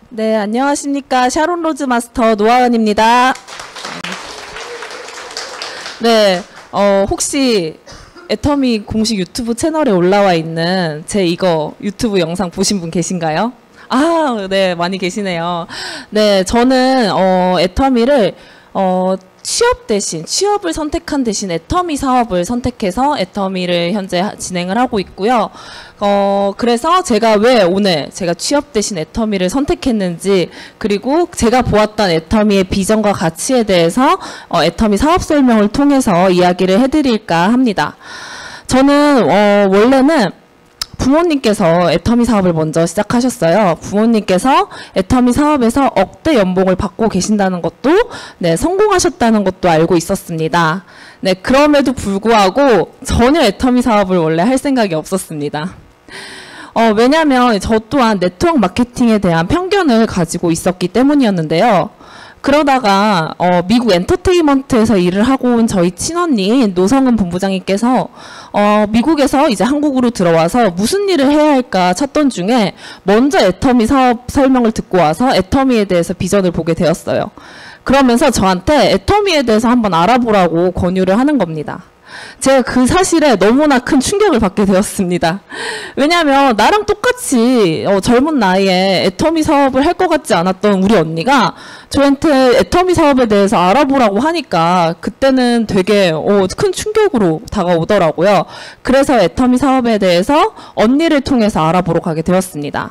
네, 안녕하십니까. 샤론 로즈 마스터 노아은입니다. 네, 혹시 애터미 공식 유튜브 채널에 올라와 있는 제 이거 유튜브 영상 보신 분 계신가요? 아, 네, 많이 계시네요. 네, 저는 애터미를 취업을 선택한 대신 애터미 사업을 선택해서 애터미를 현재 진행을 하고 있고요. 그래서 제가 왜 오늘 제가 취업 대신 애터미를 선택했는지, 그리고 제가 보았던 애터미의 비전과 가치에 대해서 애터미 사업 설명을 통해서 이야기를 해드릴까 합니다. 저는 원래는 부모님께서 애터미 사업을 먼저 시작하셨어요. 부모님께서 애터미 사업에서 억대 연봉을 받고 계신다는 것도, 네, 성공하셨다는 것도 알고 있었습니다. 네, 그럼에도 불구하고 전혀 애터미 사업을 원래 할 생각이 없었습니다. 왜냐하면 저 또한 네트워크 마케팅에 대한 편견을 가지고 있었기 때문이었는데요. 그러다가 미국 엔터테인먼트에서 일을 하고 온 저희 친언니 노성은 본부장님께서 미국에서 이제 한국으로 들어와서 무슨 일을 해야 할까 찾던 중에 먼저 애터미 사업 설명을 듣고 와서 애터미에 대해서 비전을 보게 되었어요. 그러면서 저한테 애터미에 대해서 한번 알아보라고 권유를 하는 겁니다. 제가 그 사실에 너무나 큰 충격을 받게 되었습니다. 왜냐하면 나랑 똑같이 젊은 나이에 애터미 사업을 할 것 같지 않았던 우리 언니가 저한테 애터미 사업에 대해서 알아보라고 하니까 그때는 되게 큰 충격으로 다가오더라고요. 그래서 애터미 사업에 대해서 언니를 통해서 알아보러 가게 되었습니다.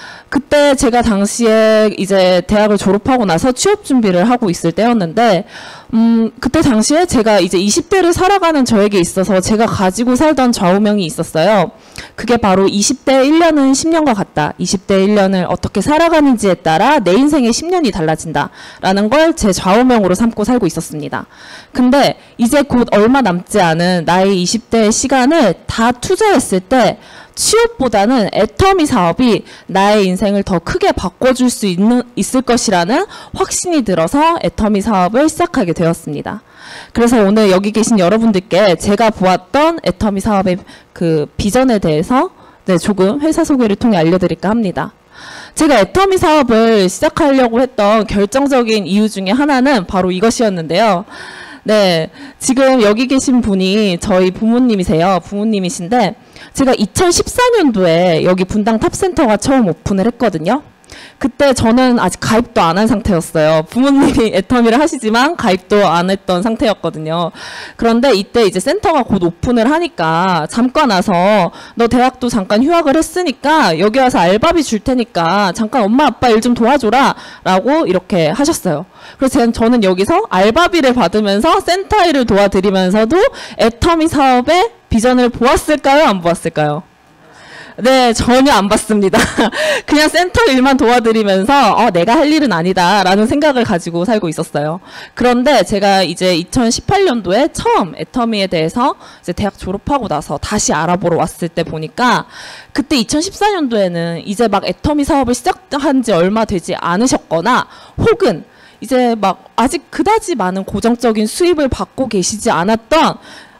그때 제가 당시에 이제 대학을 졸업하고 나서 취업 준비를 하고 있을 때였는데, 그때 당시에 제가 이제 20대를 살아가는 저에게 있어서 제가 가지고 살던 좌우명이 있었어요. 그게 바로 20대 1년은 10년과 같다. 20대 1년을 어떻게 살아가는지에 따라 내 인생의 10년이 달라진다. 라는 걸 제 좌우명으로 삼고 살고 있었습니다. 근데 이제 곧 얼마 남지 않은 나의 20대의 시간을 다 투자했을 때 취업보다는 애터미 사업이 나의 인생을 더 크게 바꿔줄 수 있을 것이라는 확신이 들어서 애터미 사업을 시작하게 되었습니다. 그래서 오늘 여기 계신 여러분들께 제가 보았던 애터미 사업의 그 비전에 대해서 조금 회사 소개를 통해 알려드릴까 합니다. 제가 애터미 사업을 시작하려고 했던 결정적인 이유 중에 하나는 바로 이것이었는데요. 네, 지금 여기 계신 분이 저희 부모님이세요. 부모님이신데 제가 2014년도에 여기 분당 탑센터가 처음 오픈을 했거든요. 그때 저는 아직 가입도 안 한 상태였어요. 부모님이 애터미를 하시지만 가입도 안 했던 상태였거든요. 그런데 이때 이제 센터가 곧 오픈을 하니까 잠깐 와서 너 대학도 잠깐 휴학을 했으니까 여기 와서 알바비 줄 테니까 잠깐 엄마 아빠 일 좀 도와줘라 라고 이렇게 하셨어요. 그래서 저는 여기서 알바비를 받으면서 센터 일을 도와드리면서도 애터미 사업의 비전을 보았을까요? 안 보았을까요? 네, 전혀 안 봤습니다. 그냥 센터 일만 도와드리면서 내가 할 일은 아니다 라는 생각을 가지고 살고 있었어요. 그런데 제가 이제 2018년도에 처음 애터미에 대해서 이제 대학 졸업하고 나서 다시 알아보러 왔을 때 보니까 그때 2014년도에는 이제 막 애터미 사업을 시작한 지 얼마 되지 않으셨거나 혹은 이제 막 아직 그다지 많은 고정적인 수입을 받고 계시지 않았던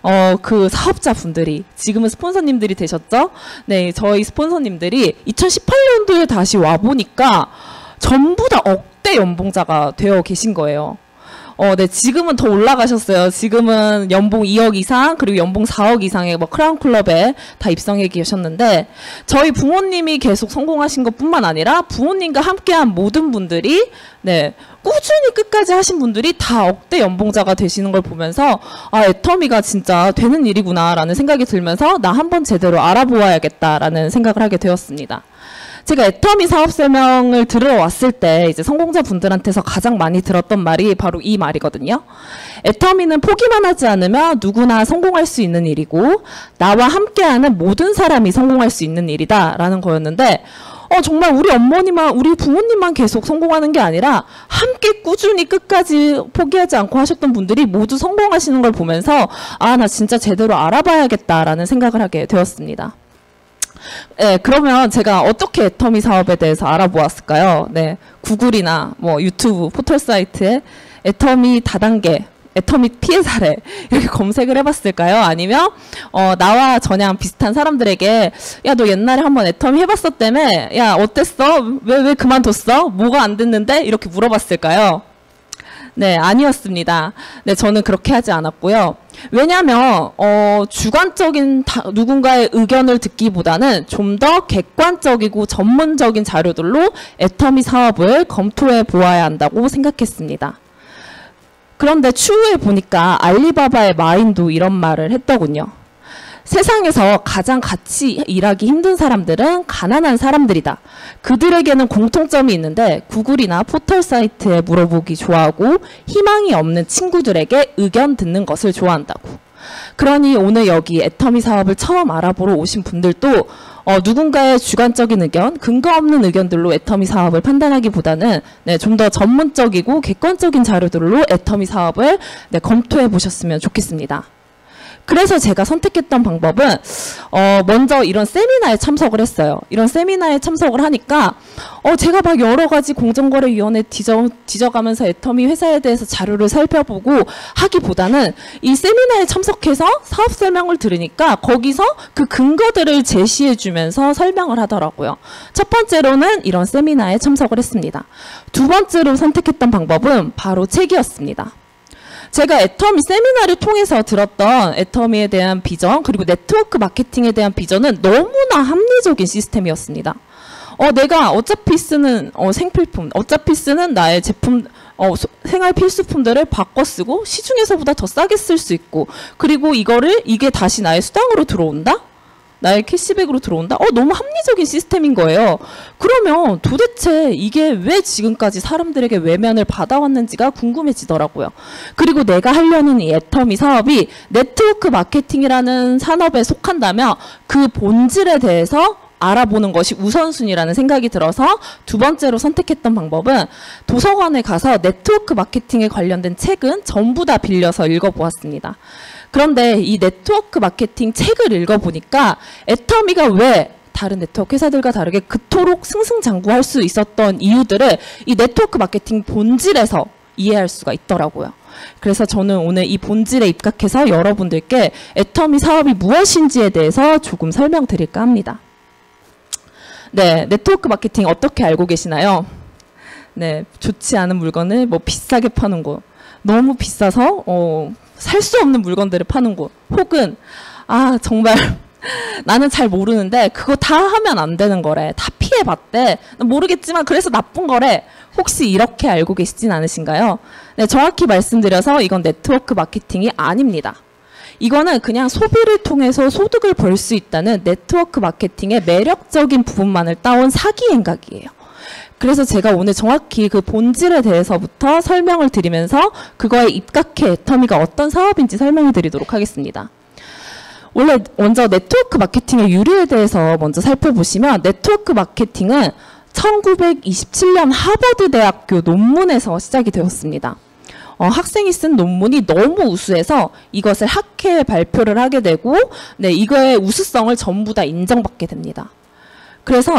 그 사업자분들이 지금은 스폰서님들이 되셨죠? 네, 저희 스폰서님들이 2018년도에 다시 와보니까 전부 다 억대 연봉자가 되어 계신 거예요. 네, 지금은 더 올라가셨어요. 지금은 연봉 2억 이상, 그리고 연봉 4억 이상의 뭐 크라운클럽에 다 입성해 계셨는데, 저희 부모님이 계속 성공하신 것 뿐만 아니라 부모님과 함께한 모든 분들이, 네, 꾸준히 끝까지 하신 분들이 다 억대 연봉자가 되시는 걸 보면서, 애터미가 진짜 되는 일이구나라는 생각이 들면서, 나 한번 제대로 알아보아야겠다라는 생각을 하게 되었습니다. 제가 애터미 사업 설명을 들으러 왔을 때 이제 성공자분들한테서 가장 많이 들었던 말이 바로 이 말이거든요. 애터미는 포기만 하지 않으면 누구나 성공할 수 있는 일이고 나와 함께하는 모든 사람이 성공할 수 있는 일이다 라는 거였는데 정말 우리 어머니만 우리 부모님만 계속 성공하는 게 아니라 함께 꾸준히 끝까지 포기하지 않고 하셨던 분들이 모두 성공하시는 걸 보면서 나 진짜 제대로 알아봐야겠다라는 생각을 하게 되었습니다. 네, 그러면 제가 어떻게 애터미 사업에 대해서 알아보았을까요? 네, 구글이나 뭐 유튜브 포털 사이트에 애터미 다단계 애터미 피해 사례 이렇게 검색을 해봤을까요? 아니면 나와 전향 비슷한 사람들에게 야, 너 옛날에 한번 애터미 해봤었다며? 야, 어땠어? 왜 그만뒀어? 뭐가 안 됐는데? 이렇게 물어봤을까요? 네, 아니었습니다. 네, 저는 그렇게 하지 않았고요. 왜냐하면 주관적인 누군가의 의견을 듣기보다는 좀 더 객관적이고 전문적인 자료들로 애터미 사업을 검토해 보아야 한다고 생각했습니다. 그런데 추후에 보니까 알리바바의 마인도 이런 말을 했더군요. 세상에서 가장 같이 일하기 힘든 사람들은 가난한 사람들이다. 그들에게는 공통점이 있는데 구글이나 포털 사이트에 물어보기 좋아하고 희망이 없는 친구들에게 의견 듣는 것을 좋아한다고. 그러니 오늘 여기 애터미 사업을 처음 알아보러 오신 분들도 누군가의 주관적인 의견, 근거 없는 의견들로 애터미 사업을 판단하기보다는 좀 더 전문적이고 객관적인 자료들로 애터미 사업을 검토해 보셨으면 좋겠습니다. 그래서 제가 선택했던 방법은 먼저 이런 세미나에 참석을 했어요. 이런 세미나에 참석을 하니까 제가 막 여러 가지 공정거래위원회 뒤져가면서 애터미 회사에 대해서 자료를 살펴보고 하기보다는 이 세미나에 참석해서 사업 설명을 들으니까 거기서 그 근거들을 제시해 주면서 설명을 하더라고요. 첫 번째로는 이런 세미나에 참석을 했습니다. 두 번째로 선택했던 방법은 바로 책이었습니다. 제가 애터미 세미나를 통해서 들었던 애터미에 대한 비전 그리고 네트워크 마케팅에 대한 비전은 너무나 합리적인 시스템이었습니다. 내가 어차피 쓰는 생필품, 어차피 쓰는 나의 제품, 생활 필수품들을 바꿔 쓰고 시중에서보다 더 싸게 쓸 수 있고 그리고 이게 다시 나의 수당으로 들어온다? 나의 캐시백으로 들어온다? 너무 합리적인 시스템인 거예요. 그러면 도대체 이게 왜 지금까지 사람들에게 외면을 받아왔는지가 궁금해지더라고요. 그리고 내가 하려는 이 애터미 사업이 네트워크 마케팅이라는 산업에 속한다면 그 본질에 대해서 알아보는 것이 우선순위라는 생각이 들어서 두 번째로 선택했던 방법은 도서관에 가서 네트워크 마케팅에 관련된 책은 전부 다 빌려서 읽어보았습니다. 그런데 이 네트워크 마케팅 책을 읽어보니까 애터미가 왜 다른 네트워크 회사들과 다르게 그토록 승승장구할 수 있었던 이유들을 이 네트워크 마케팅 본질에서 이해할 수가 있더라고요. 그래서 저는 오늘 이 본질에 입각해서 여러분들께 애터미 사업이 무엇인지에 대해서 조금 설명드릴까 합니다. 네, 네트워크 마케팅 어떻게 알고 계시나요? 네, 좋지 않은 물건을 비싸게 파는 곳, 너무 비싸서 살 수 없는 물건들을 파는 곳, 혹은 정말 나는 잘 모르는데 그거 다 하면 안 되는 거래, 다 피해봤대, 모르겠지만 그래서 나쁜 거래. 혹시 이렇게 알고 계시진 않으신가요? 네, 정확히 말씀드려서 이건 네트워크 마케팅이 아닙니다. 이거는 그냥 소비를 통해서 소득을 벌 수 있다는 네트워크 마케팅의 매력적인 부분만을 따온 사기 행각이에요. 그래서 제가 오늘 정확히 그 본질에 대해서부터 설명을 드리면서 그거에 입각해 애터미가 어떤 사업인지 설명해 드리도록 하겠습니다. 원래 먼저 네트워크 마케팅의 유래에 대해서 먼저 살펴보시면 네트워크 마케팅은 1927년 하버드 대학교 논문에서 시작이 되었습니다. 학생이 쓴 논문이 너무 우수해서 이것을 학회에 발표를 하게 되고 이거의 우수성을 전부 다 인정받게 됩니다. 그래서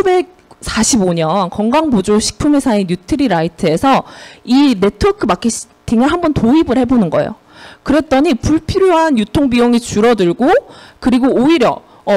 1945년 건강보조식품회사인 뉴트리라이트에서 이 네트워크 마케팅을 한번 도입을 해보는 거예요. 그랬더니 불필요한 유통비용이 줄어들고 그리고 오히려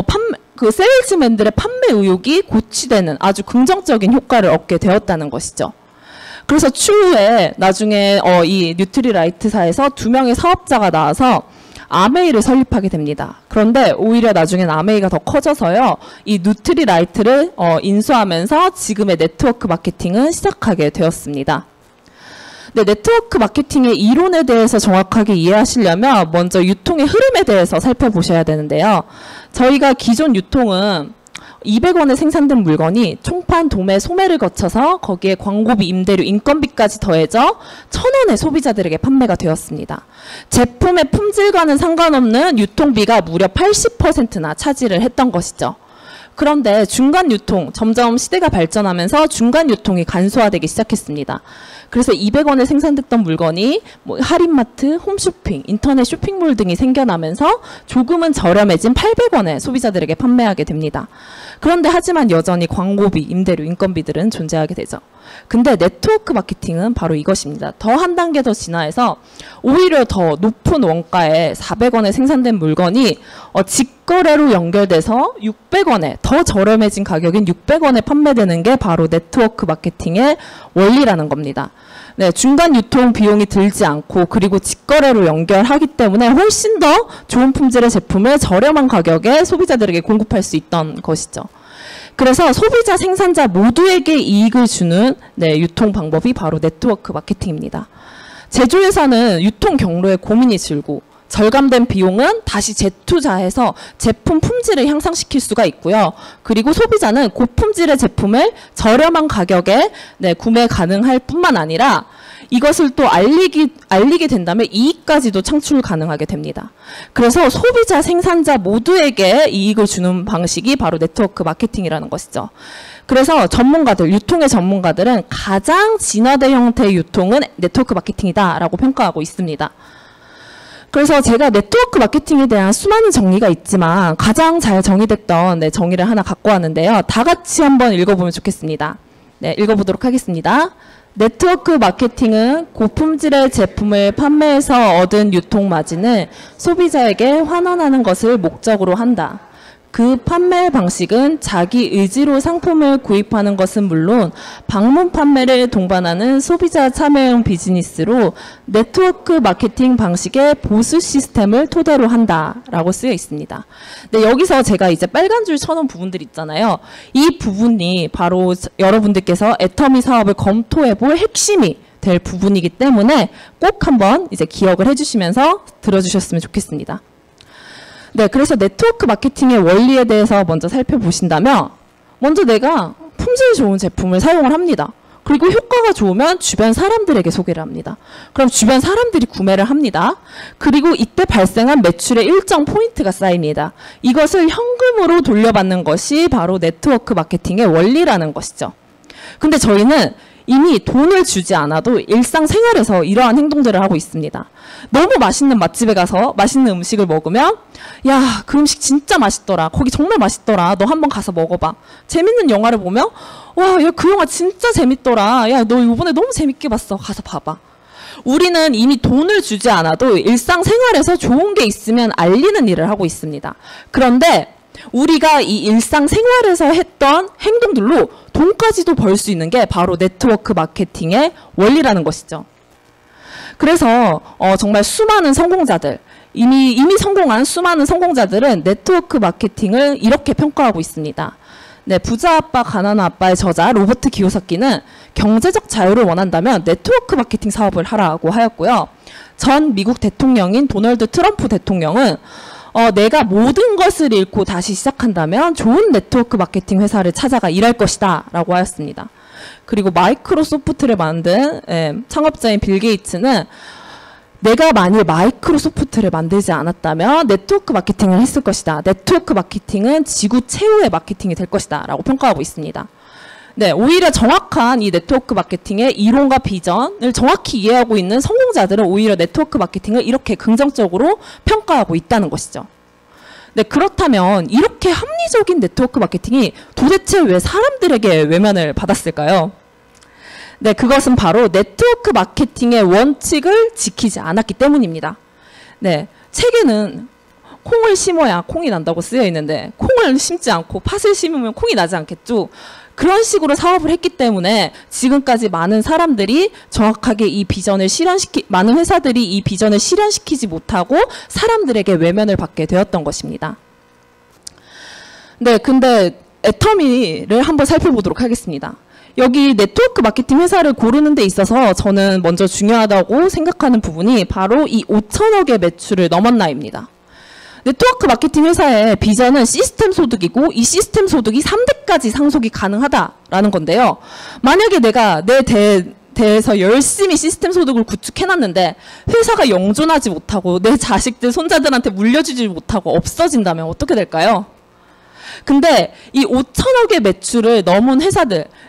세일즈맨들의 판매 의욕이 고취되는 아주 긍정적인 효과를 얻게 되었다는 것이죠. 그래서 추후에 나중에 이 뉴트리라이트사에서 2명의 사업자가 나와서 아메이를 설립하게 됩니다. 그런데 오히려 나중엔 아메이가 더 커져서요, 이 뉴트리라이트를 인수하면서 지금의 네트워크 마케팅은 시작하게 되었습니다. 네, 네트워크 마케팅의 이론에 대해서 정확하게 이해하시려면 먼저 유통의 흐름에 대해서 살펴보셔야 되는데요. 저희가 기존 유통은 200원에 생산된 물건이 총판, 도매, 소매를 거쳐서 거기에 광고비, 임대료, 인건비까지 더해져 1,000원에 소비자들에게 판매가 되었습니다. 제품의 품질과는 상관없는 유통비가 무려 80%나 차지를 했던 것이죠. 그런데 중간 유통, 점점 시대가 발전하면서 중간 유통이 간소화되기 시작했습니다. 그래서 200원에 생산됐던 물건이 할인마트, 홈쇼핑, 인터넷 쇼핑몰 등이 생겨나면서 조금은 저렴해진 800원에 소비자들에게 판매하게 됩니다. 그런데 하지만 여전히 광고비, 임대료, 인건비들은 존재하게 되죠. 근데 네트워크 마케팅은 바로 이것입니다. 더 한 단계 더 진화해서 오히려 더 높은 원가에 400원에 생산된 물건이 직거래로 연결돼서 600원에 더 저렴해진 가격인 600원에 판매되는 게 바로 네트워크 마케팅의 원리라는 겁니다. 네, 중간 유통 비용이 들지 않고 그리고 직거래로 연결하기 때문에 훨씬 더 좋은 품질의 제품을 저렴한 가격에 소비자들에게 공급할 수 있던 것이죠. 그래서 소비자, 생산자 모두에게 이익을 주는 유통 방법이 바로 네트워크 마케팅입니다. 제조회사는 유통 경로에 고민이 줄고 절감된 비용은 다시 재투자해서 제품 품질을 향상시킬 수가 있고요. 그리고 소비자는 고품질의 제품을 저렴한 가격에 구매 가능할 뿐만 아니라 이것을 또 알리게 된다면 이익까지도 창출 가능하게 됩니다. 그래서 소비자, 생산자 모두에게 이익을 주는 방식이 바로 네트워크 마케팅이라는 것이죠. 그래서 전문가들, 유통의 전문가들은 가장 진화된 형태의 유통은 네트워크 마케팅이다라고 평가하고 있습니다. 그래서 제가 네트워크 마케팅에 대한 수많은 정의가 있지만 가장 잘 정의됐던 정의를 하나 갖고 왔는데요. 다 같이 한번 읽어보면 좋겠습니다. 네, 읽어보도록 하겠습니다. 네트워크 마케팅은 고품질의 제품을 판매해서 얻은 유통 마진을 소비자에게 환원하는 것을 목적으로 한다. 그 판매 방식은 자기 의지로 상품을 구입하는 것은 물론 방문 판매를 동반하는 소비자 참여형 비즈니스로 네트워크 마케팅 방식의 보수 시스템을 토대로 한다라고 쓰여 있습니다. 네, 여기서 제가 이제 빨간 줄 쳐놓은 부분들 있잖아요. 이 부분이 바로 여러분들께서 애터미 사업을 검토해 볼 핵심이 될 부분이기 때문에 꼭 한번 이제 기억을 해주시면서 들어주셨으면 좋겠습니다. 네, 그래서 네트워크 마케팅의 원리에 대해서 먼저 살펴보신다면 먼저 내가 품질 좋은 제품을 사용을 합니다. 그리고 효과가 좋으면 주변 사람들에게 소개를 합니다. 그럼 주변 사람들이 구매를 합니다. 그리고 이때 발생한 매출의 일정 포인트가 쌓입니다. 이것을 현금으로 돌려받는 것이 바로 네트워크 마케팅의 원리라는 것이죠. 근데 저희는 이미 돈을 주지 않아도 일상생활에서 이러한 행동들을 하고 있습니다. 너무 맛있는 맛집에 가서 맛있는 음식을 먹으면 야, 그 음식 진짜 맛있더라. 거기 정말 맛있더라. 너 한번 가서 먹어봐. 재밌는 영화를 보면 와, 야, 그 영화 진짜 재밌더라. 야, 너 이번에 너무 재밌게 봤어. 가서 봐봐. 우리는 이미 돈을 주지 않아도 일상생활에서 좋은 게 있으면 알리는 일을 하고 있습니다. 그런데 우리가 이 일상생활에서 했던 행동들로 돈까지도 벌 수 있는 게 바로 네트워크 마케팅의 원리라는 것이죠. 그래서 정말 수많은 성공자들, 이미 성공한 수많은 성공자들은 네트워크 마케팅을 이렇게 평가하고 있습니다. 네, 부자 아빠, 가난한 아빠의 저자 로버트 기요사키는 경제적 자유를 원한다면 네트워크 마케팅 사업을 하라고 하였고요. 전 미국 대통령인 도널드 트럼프 대통령은 내가 모든 것을 잃고 다시 시작한다면 좋은 네트워크 마케팅 회사를 찾아가 일할 것이다 라고 하였습니다. 그리고 마이크로소프트를 만든 창업자인 빌 게이츠는 내가 만일 마이크로소프트를 만들지 않았다면 네트워크 마케팅을 했을 것이다. 네트워크 마케팅은 지구 최후의 마케팅이 될 것이다 라고 평가하고 있습니다. 네, 오히려 정확한 이 네트워크 마케팅의 이론과 비전을 정확히 이해하고 있는 성공자들은 오히려 네트워크 마케팅을 이렇게 긍정적으로 평가하고 있다는 것이죠. 네, 그렇다면 이렇게 합리적인 네트워크 마케팅이 도대체 왜 사람들에게 외면을 받았을까요? 네, 그것은 바로 네트워크 마케팅의 원칙을 지키지 않았기 때문입니다. 네, 책에는 콩을 심어야 콩이 난다고 쓰여 있는데 콩을 심지 않고 팥을 심으면 콩이 나지 않겠죠? 그런 식으로 사업을 했기 때문에 지금까지 많은 사람들이 정확하게 이 비전을 많은 회사들이 이 비전을 실현시키지 못하고 사람들에게 외면을 받게 되었던 것입니다. 네, 근데 애터미를 한번 살펴보도록 하겠습니다. 여기 네트워크 마케팅 회사를 고르는 데 있어서 저는 먼저 중요하다고 생각하는 부분이 바로 이 5천억의 매출을 넘었나입니다. 네트워크 마케팅 회사의 비전은 시스템 소득이고 이 시스템 소득이 3대까지 상속이 가능하다라는 건데요. 만약에 내가 내 대에서 열심히 시스템 소득을 구축해놨는데 회사가 영존하지 못하고 내 자식들, 손자들한테 물려주지 못하고 없어진다면 어떻게 될까요? 근데 이 5천억의 매출을 넘은 회사들,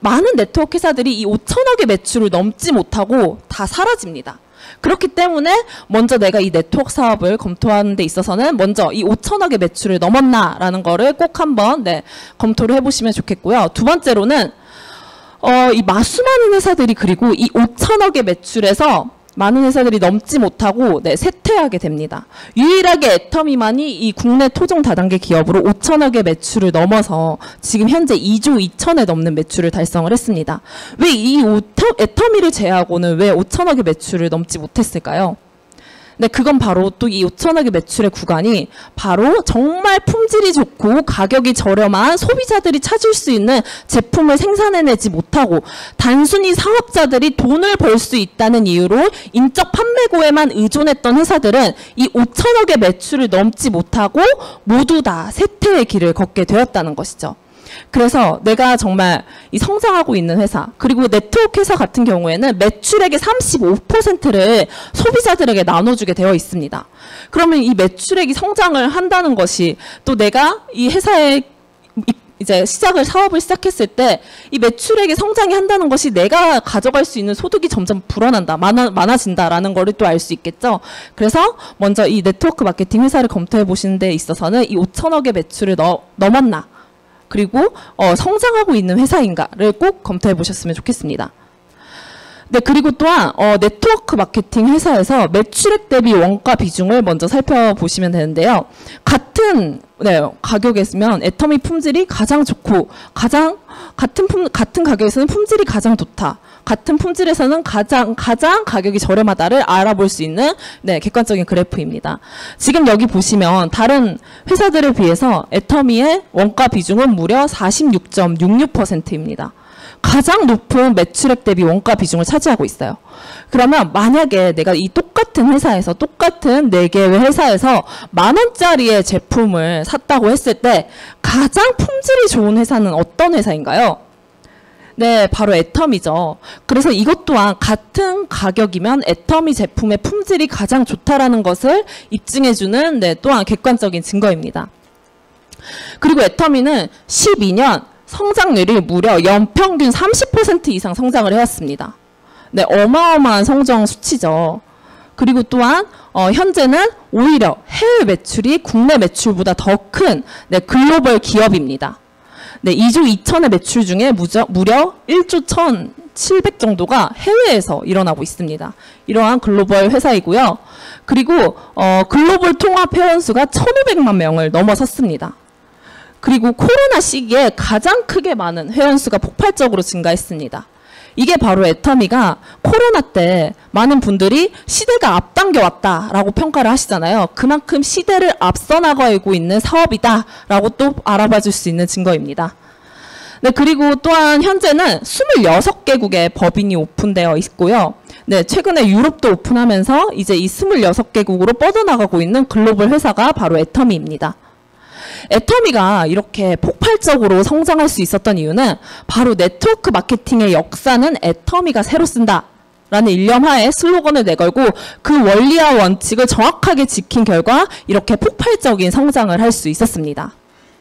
많은 네트워크 회사들이 이 5천억의 매출을 넘지 못하고 다 사라집니다. 그렇기 때문에 먼저 내가 이 네트워크 사업을 검토하는 데 있어서는 먼저 이 5천억의 매출을 넘었나라는 거를 꼭 한번 검토를 해보시면 좋겠고요. 두 번째로는 이 수많은 회사들이 그리고 이 5천억의 매출에서 많은 회사들이 넘지 못하고 쇠퇴하게 됩니다. 유일하게 애터미만이 이 국내 토종 다단계 기업으로 5천억의 매출을 넘어서 지금 현재 2조 2천에 넘는 매출을 달성을 했습니다. 왜 이 애터미를 제외하고는 왜 5천억의 매출을 넘지 못했을까요? 네, 그건 바로 또 이 5천억의 매출의 구간이 바로 정말 품질이 좋고 가격이 저렴한 소비자들이 찾을 수 있는 제품을 생산해내지 못하고 단순히 사업자들이 돈을 벌 수 있다는 이유로 인적 판매고에만 의존했던 회사들은 이 5천억의 매출을 넘지 못하고 모두 다 쇠퇴의 길을 걷게 되었다는 것이죠. 그래서 내가 정말 이 성장하고 있는 회사, 그리고 네트워크 회사 같은 경우에는 매출액의 35%를 소비자들에게 나눠주게 되어 있습니다. 그러면 이 매출액이 성장을 한다는 것이 또 내가 이 회사에 이제 사업을 시작했을 때 이 매출액이 성장이 한다는 것이 내가 가져갈 수 있는 소득이 점점 불어난다, 많아진다라는 거를 또 알 수 있겠죠. 그래서 먼저 이 네트워크 마케팅 회사를 검토해 보시는 데 있어서는 이 5천억의 매출을 넘었나, 그리고 성장하고 있는 회사인가를 꼭 검토해 보셨으면 좋겠습니다. 네, 그리고 또한 네트워크 마케팅 회사에서 매출액 대비 원가 비중을 먼저 살펴보시면 되는데요. 같은 가격이면 애터미 품질이 가장 좋고 같은 가격에서는 품질이 가장 좋다. 같은 품질에서는 가장 가격이 저렴하다를 알아볼 수 있는 객관적인 그래프입니다. 지금 여기 보시면 다른 회사들에 비해서 애터미의 원가 비중은 무려 46.66%입니다. 가장 높은 매출액 대비 원가 비중을 차지하고 있어요. 그러면 만약에 내가 이 똑같은 회사에서 똑같은 4개의 회사에서 10,000원짜리의 제품을 샀다고 했을 때 가장 품질이 좋은 회사는 어떤 회사인가요? 네, 바로 애터미죠. 그래서 이것 또한 같은 가격이면 애터미 제품의 품질이 가장 좋다라는 것을 입증해주는 또한 객관적인 증거입니다. 그리고 애터미는 12년 성장률이 무려 연평균 30% 이상 성장을 해왔습니다. 네, 어마어마한 성장 수치죠. 그리고 또한 현재는 오히려 해외 매출이 국내 매출보다 더 큰 글로벌 기업입니다. 네, 2조 2천의 매출 중에 무려 1조 1,700 정도가 해외에서 일어나고 있습니다. 이러한 글로벌 회사이고요. 그리고 글로벌 통합 회원수가 1,500만 명을 넘어섰습니다. 그리고 코로나 시기에 가장 크게 많은 회원수가 폭발적으로 증가했습니다. 이게 바로 애터미가 코로나 때 많은 분들이 시대가 앞당겨 왔다라고 평가를 하시잖아요. 그만큼 시대를 앞서 나가고 있는 사업이다라고 또 알아봐 줄 수 있는 증거입니다. 네, 그리고 또한 현재는 26개국의 법인이 오픈되어 있고요. 네, 최근에 유럽도 오픈하면서 이제 이 26개국으로 뻗어나가고 있는 글로벌 회사가 바로 애터미입니다. 애터미가 이렇게 폭발적으로 성장할 수 있었던 이유는 바로 네트워크 마케팅의 역사는 애터미가 새로 쓴다 라는 일념하에 슬로건을 내걸고 그 원리와 원칙을 정확하게 지킨 결과 이렇게 폭발적인 성장을 할 수 있었습니다.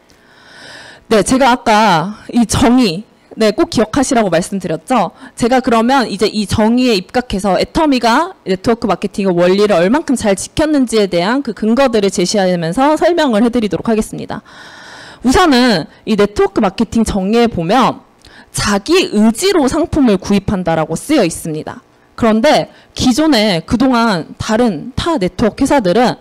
네, 제가 아까 이 정의 꼭 기억하시라고 말씀드렸죠. 제가 그러면 이제 이 정의에 입각해서 애터미가 네트워크 마케팅의 원리를 얼만큼 잘 지켰는지에 대한 그 근거들을 제시하면서 설명을 해드리도록 하겠습니다. 우선은 이 네트워크 마케팅 정의에 보면 자기 의지로 상품을 구입한다라고 쓰여 있습니다. 그런데 기존에 그동안 다른 타 네트워크 회사들은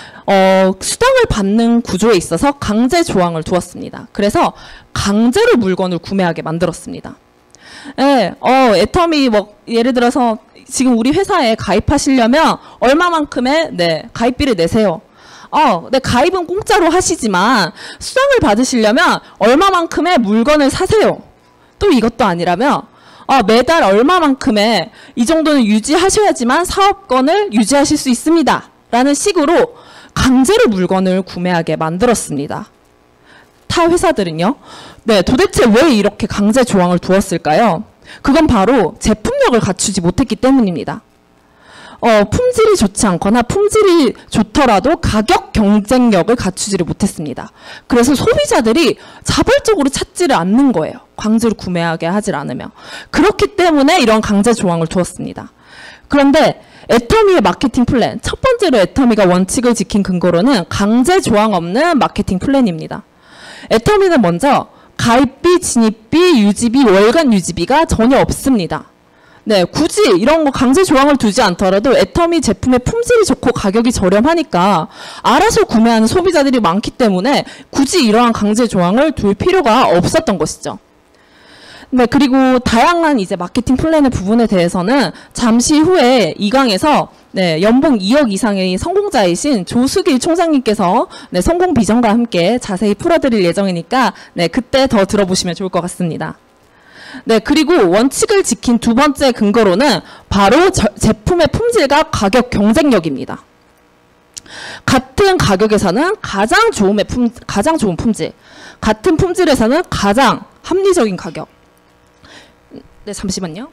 수당을 받는 구조에 있어서 강제 조항을 두었습니다. 그래서 강제로 물건을 구매하게 만들었습니다. 네, 애터미 예를 들어서 지금 우리 회사에 가입하시려면 얼마만큼의 가입비를 내세요. 네, 가입은 공짜로 하시지만 수당을 받으시려면 얼마만큼의 물건을 사세요. 또 이것도 아니라면 매달 얼마만큼의 이 정도는 유지하셔야지만 사업권을 유지하실 수 있습니다. 라는 식으로 강제로 물건을 구매하게 만들었습니다. 타 회사들은요. 네, 도대체 왜 이렇게 강제 조항을 두었을까요? 그건 바로 제품력을 갖추지 못했기 때문입니다. 품질이 좋지 않거나 품질이 좋더라도 가격 경쟁력을 갖추지를 못했습니다. 그래서 소비자들이 자발적으로 찾지를 않는 거예요. 광주를 구매하게 하질 않으면. 그렇기 때문에 이런 강제 조항을 두었습니다. 그런데 애터미의 마케팅 플랜, 첫 번째로 애터미가 원칙을 지킨 근거로는 강제 조항 없는 마케팅 플랜입니다. 애터미는 먼저 가입비, 진입비, 유지비, 월간 유지비가 전혀 없습니다. 네, 굳이 이런 거 강제 조항을 두지 않더라도 애터미 제품의 품질이 좋고 가격이 저렴하니까 알아서 구매하는 소비자들이 많기 때문에 굳이 이러한 강제 조항을 둘 필요가 없었던 것이죠. 네, 그리고 다양한 이제 마케팅 플랜의 부분에 대해서는 잠시 후에 2강에서 네, 연봉 2억 이상의 성공자이신 조수길 총장님께서 네, 성공 비전과 함께 자세히 풀어드릴 예정이니까 네, 그때 더 들어보시면 좋을 것 같습니다. 네, 그리고 원칙을 지킨 두 번째 근거로는 바로 제품의 품질과 가격 경쟁력입니다. 같은 가격에서는 가장 좋은 품질, 같은 품질에서는 가장 합리적인 가격. 네, 잠시만요.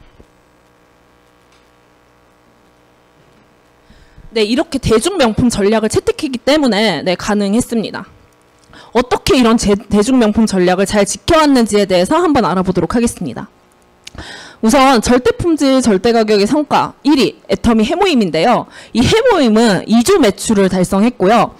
네, 이렇게 대중명품 전략을 채택했기 때문에 네, 가능했습니다. 어떻게 이런 대중명품 전략을 잘 지켜왔는지에 대해서 한번 알아보도록 하겠습니다. 우선 절대품질 절대가격의 성과 1위 애터미 해모임인데요. 이 해모임은 2조 매출을 달성했고요.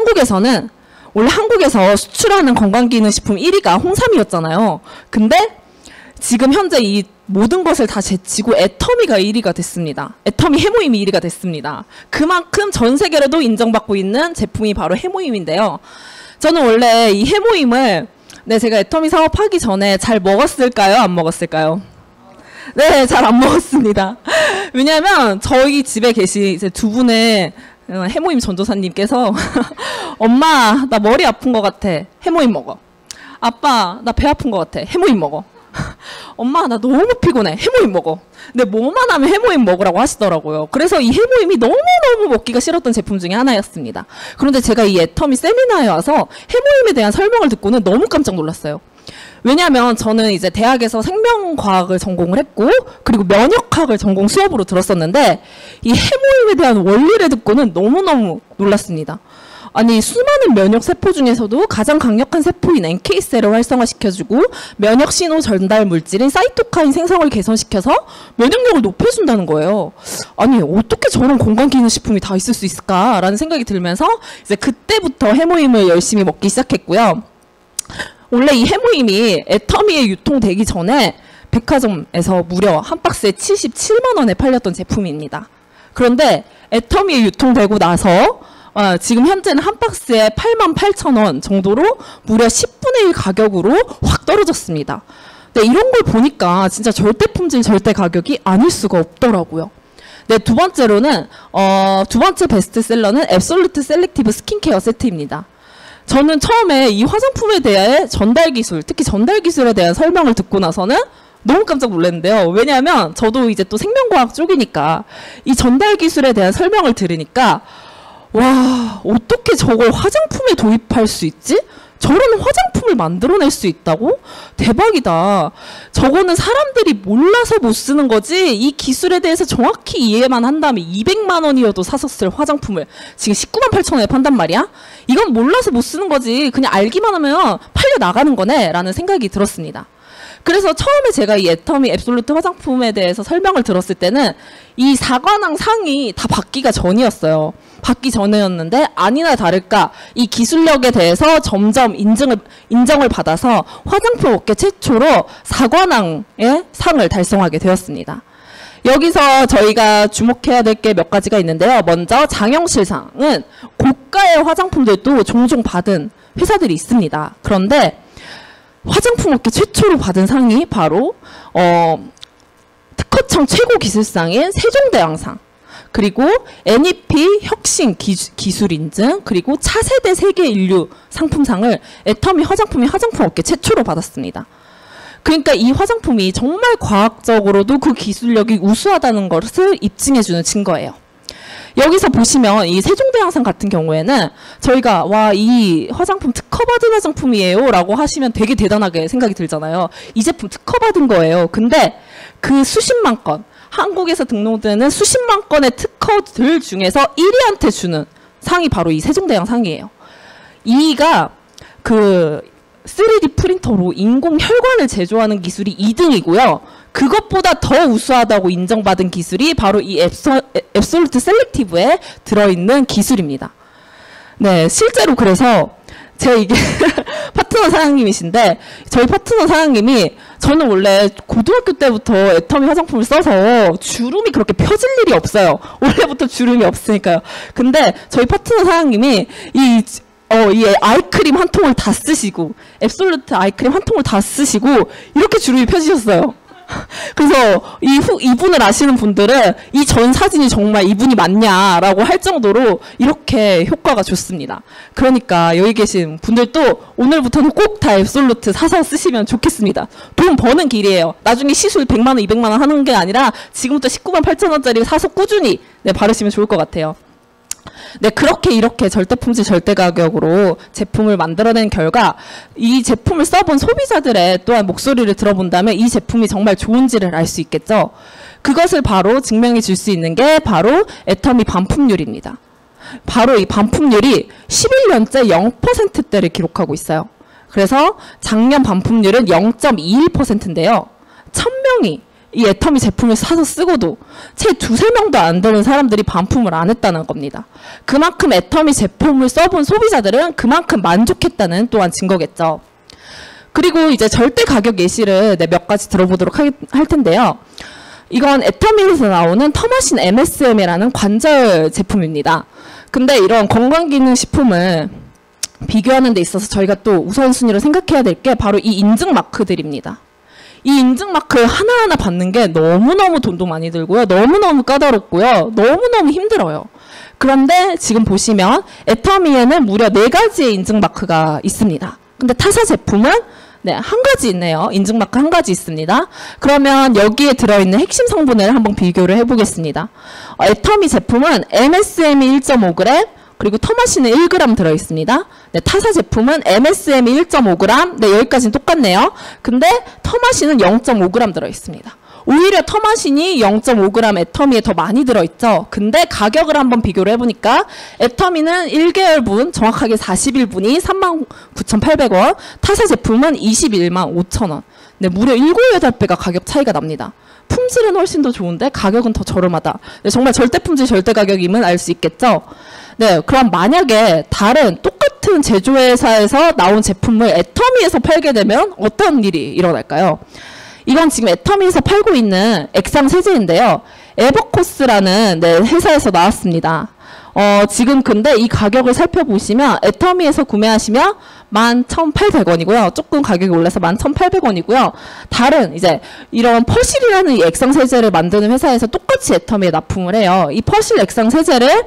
원래 한국에서 수출하는 건강기능식품 1위가 홍삼이었잖아요. 근데 지금 현재 이 모든 것을 다 제치고 애터미가 1위가 됐습니다. 애터미 해모임이 1위가 됐습니다. 그만큼 전 세계로도 인정받고 있는 제품이 바로 해모임인데요. 저는 원래 이 해모임을 네, 제가 애터미 사업하기 전에 잘 먹었을까요? 안 먹었을까요? 네, 잘 안 먹었습니다. 왜냐하면 저희 집에 계신 이제 두 분의 해모임 전도사님께서 엄마, 나 머리 아픈 것 같아. 해모임 먹어. 아빠, 나 배 아픈 것 같아. 해모임 먹어. 엄마, 나 너무 피곤해. 해모임 먹어. 근데 뭐만 하면 해모임 먹으라고 하시더라고요. 그래서 이 해모임이 너무너무 먹기가 싫었던 제품 중에 하나였습니다. 그런데 제가 이 애터미 세미나에 와서 해모임에 대한 설명을 듣고는 너무 깜짝 놀랐어요. 왜냐하면 저는 이제 대학에서 생명과학을 전공을 했고 그리고 면역학을 전공 수업으로 들었었는데 이 해모임에 대한 원리를 듣고는 너무너무 놀랐습니다. 아니, 수많은 면역 세포 중에서도 가장 강력한 세포인 NK셀을 활성화시켜주고 면역 신호 전달 물질인 사이토카인 생성을 개선시켜서 면역력을 높여준다는 거예요. 아니, 어떻게 저런 건강기능식품이 다 있을 수 있을까라는 생각이 들면서 이제 그때부터 해모임을 열심히 먹기 시작했고요. 원래 이 해모임이 애터미에 유통되기 전에 백화점에서 무려 한 박스에 77만 원에 팔렸던 제품입니다. 그런데 애터미에 유통되고 나서 지금 현재는 한 박스에 88,000원 정도로 무려 10분의 1 가격으로 확 떨어졌습니다. 네, 이런 걸 보니까 진짜 절대 품질 절대 가격이 아닐 수가 없더라고요. 네, 두 번째로는 두 번째 베스트셀러는 앱솔루트 셀렉티브 스킨케어 세트입니다. 저는 처음에 이 화장품에 대해 전달 기술, 특히 전달 기술에 대한 설명을 듣고 나서는 너무 깜짝 놀랐는데요. 왜냐하면 저도 이제 또 생명과학 쪽이니까 이 전달 기술에 대한 설명을 들으니까 와, 어떻게 저걸 화장품에 도입할 수 있지? 저런 화장품을 만들어낼 수 있다고? 대박이다. 저거는 사람들이 몰라서 못 쓰는 거지 이 기술에 대해서 정확히 이해만 한다면 200만 원이어도 샀었을 화장품을 지금 19만 8천 원에 판단 말이야? 이건 몰라서 못 쓰는 거지. 그냥 알기만 하면 팔려 나가는 거네 라는 생각이 들었습니다. 그래서 처음에 제가 이 애터미 앱솔루트 화장품에 대해서 설명을 들었을 때는 이 사관왕 상이 다 받기가 전이었어요. 받기 전이었는데 아니나 다를까 이 기술력에 대해서 점점 인정을 받아서 화장품 업계 최초로 사관왕의 상을 달성하게 되었습니다. 여기서 저희가 주목해야 될 게 몇 가지가 있는데요. 먼저 장영실상은 고가의 화장품들도 종종 받은 회사들이 있습니다. 그런데 화장품 업계 최초로 받은 상이 바로 특허청 최고 기술상인 세종대왕상, 그리고 NEP 혁신 기술 인증, 그리고 차세대 세계 인류 상품상을 애터미 화장품이 화장품 업계 최초로 받았습니다. 그러니까 이 화장품이 정말 과학적으로도 그 기술력이 우수하다는 것을 입증해주는 증거예요. 여기서 보시면 이 세종대왕상 같은 경우에는 저희가 와, 이 화장품 특허받은 화장품이에요 라고 하시면 되게 대단하게 생각이 들잖아요. 이 제품 특허받은 거예요. 근데 그 수십만 건, 한국에서 등록되는 수십만 건의 특허들 중에서 1위한테 주는 상이 바로 이 세종대왕 상이에요. 2위가 그 3D 프린터로 인공 혈관을 제조하는 기술이 2등이고요. 그것보다 더 우수하다고 인정받은 기술이 바로 이 앱솔루트 셀렉티브에 들어있는 기술입니다. 네, 실제로 그래서 제 이게 파트너 사장님이신데 저희 파트너 사장님이 저는 원래 고등학교 때부터 애터미 화장품을 써서 주름이 그렇게 펴질 일이 없어요. 원래부터 주름이 없으니까요. 근데 저희 파트너 사장님이 이 아이크림 한 통을 다 쓰시고 앱솔루트 아이크림 한 통을 다 쓰시고 이렇게 주름이 펴지셨어요. 그래서 이분을 아시는 분들은 이 전 사진이 정말 이분이 맞냐라고 할 정도로 이렇게 효과가 좋습니다. 그러니까 여기 계신 분들도 오늘부터는 꼭 다 앱솔루트 사서 쓰시면 좋겠습니다. 돈 버는 길이에요. 나중에 시술 100만 원, 200만 원 하는 게 아니라 지금부터 19만 8천 원짜리 사서 꾸준히 바르시면 좋을 것 같아요. 네, 그렇게 이렇게 절대품질 절대가격으로 제품을 만들어낸 결과 이 제품을 써본 소비자들의 또한 목소리를 들어본다면 이 제품이 정말 좋은지를 알 수 있겠죠. 그것을 바로 증명해 줄 수 있는 게 바로 애터미 반품률입니다. 바로 이 반품률이 11년째 0%대를 기록하고 있어요. 그래서 작년 반품률은 0.21%인데요. 1000명이 이 애터미 제품을 사서 쓰고도 채 2~3명도 안 되는 사람들이 반품을 안 했다는 겁니다. 그만큼 애터미 제품을 써본 소비자들은 그만큼 만족했다는 또한 증거겠죠. 그리고 이제 절대 가격 예시를 몇 가지 들어보도록 할 텐데요. 이건 애터미에서 나오는 터마신 MSM이라는 관절 제품입니다. 근데 이런 건강기능식품을 비교하는 데 있어서 저희가 또 우선순위로 생각해야 될 게 바로 이 인증 마크들입니다. 이 인증 마크 하나하나 받는 게 너무너무 돈도 많이 들고요. 너무너무 까다롭고요. 너무너무 힘들어요. 그런데 지금 보시면 애터미에는 무려 4가지의 인증 마크가 있습니다. 근데 타사 제품은 한 가지 있네요. 인증 마크 한 가지 있습니다. 그러면 여기에 들어있는 핵심 성분을 한번 비교를 해보겠습니다. 애터미 제품은 MSM이 1.5g, 그리고 터마신은 1g 들어있습니다. 네, 타사 제품은 MSM이 1.5g, 네, 여기까지는 똑같네요. 근데 터마신은 0.5g 들어있습니다. 오히려 터마신이 0.5g 애터미에 더 많이 들어있죠. 근데 가격을 한번 비교를 해보니까 애터미는 1개월분, 정확하게 40일분이 39,800원, 타사 제품은 215,000원. 네, 무려 7, 8배가 가격 차이가 납니다. 품질은 훨씬 더 좋은데 가격은 더 저렴하다. 네, 정말 절대 품질, 절대 가격임은 알 수 있겠죠. 네, 그럼 만약에 다른 똑같은 제조회사에서 나온 제품을 애터미에서 팔게 되면 어떤 일이 일어날까요? 이건 지금 애터미에서 팔고 있는 액상 세제인데요. 에버코스라는 회사에서 나왔습니다. 지금 근데 이 가격을 살펴보시면 애터미에서 구매하시면 11,800원이고요. 조금 가격이 올라서 11,800원이고요. 다른 이제 이런 퍼실이라는 이 액상 세제를 만드는 회사에서 똑같이 애터미에 납품을 해요. 이 퍼실 액상 세제를